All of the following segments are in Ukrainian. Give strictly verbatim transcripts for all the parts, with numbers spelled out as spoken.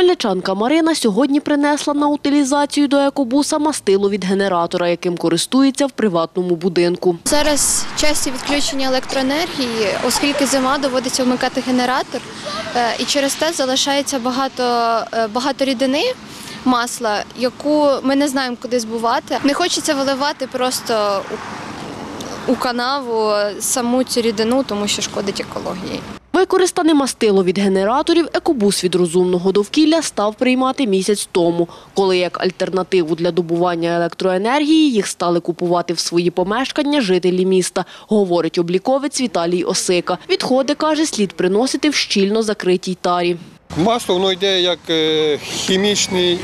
Хмельничанка Марина сьогодні принесла на утилізацію до екобуса мастило від генератора, яким користується в приватному будинку. Зараз часті відключення електроенергії, оскільки зима, доводиться вмикати генератор, і через те залишається багато, багато рідини, масла, яку ми не знаємо, куди збувати. Не хочеться виливати просто у канаву саму цю рідину, тому що шкодить екології. Використане мастило від генераторів екобус від розумного довкілля став приймати місяць тому, коли як альтернативу для добування електроенергії їх стали купувати в свої помешкання жителі міста, говорить обліковець Віталій Осика. Відходи, каже, слід приносити в щільно закритій тарі. Масло воно йде як хімічний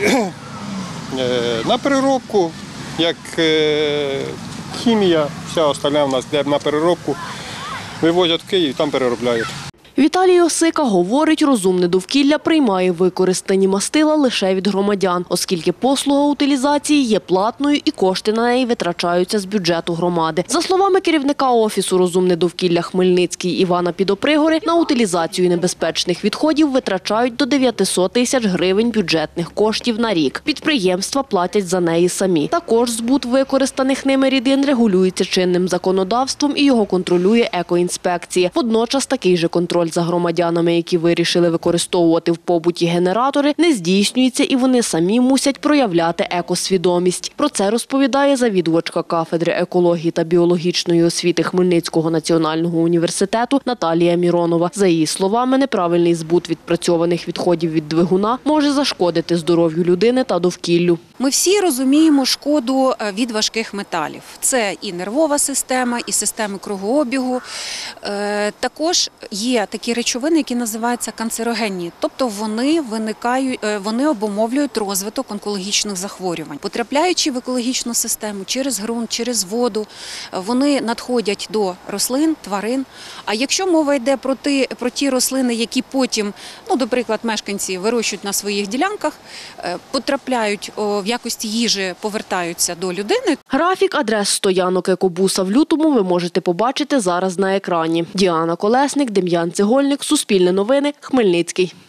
на переробку, як хімія, вся остальна в нас йде на переробку, вивозять в Київ, там переробляють. Віталій Осика говорить, розумне довкілля приймає використані мастила лише від громадян, оскільки послуга утилізації є платною і кошти на неї витрачаються з бюджету громади. За словами керівника Офісу «Розумне довкілля Хмельницький» Івана Підопригори, на утилізацію небезпечних відходів витрачають до дев'ятисот тисяч гривень бюджетних коштів на рік. Підприємства платять за неї самі. Також збут використаних ними рідин регулюється чинним законодавством і його контролює екоінспекція. Водночас такий же контроль за громадянами, які вирішили використовувати в побуті генератори, не здійснюється і вони самі мусять проявляти екосвідомість. Про це розповідає завідувачка кафедри екології та біологічної освіти Хмельницького національного університету Наталія Міронова. За її словами, неправильний збут відпрацьованих відходів від двигуна може зашкодити здоров'ю людини та довкіллю. Ми всі розуміємо шкоду від важких металів. Це і нервова система, і системи кругообігу. Також є такі речовини, які називаються канцерогенні, тобто вони виникають, вони обумовлюють розвиток онкологічних захворювань. Потрапляючи в екологічну систему через ґрунт, через воду, вони надходять до рослин, тварин. А якщо мова йде про ті, про ті рослини, які потім, ну, наприклад, мешканці вирощують на своїх ділянках, потрапляють в якості їжі, повертаються до людини. Графік адрес стоянок екобуса в лютому ви можете побачити зараз на екрані. Діана Колесник, Дем'ян Цегольник, Суспільне новини, Хмельницький.